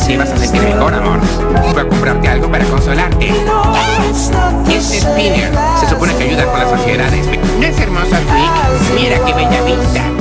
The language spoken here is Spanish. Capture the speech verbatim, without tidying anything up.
Te vas a sentir mejor, amor. Voy a comprarte algo para consolarte. Este spinner se supone que ayuda con las ansiedades. ¿No es hermoso, Twig? Mira qué bella vista.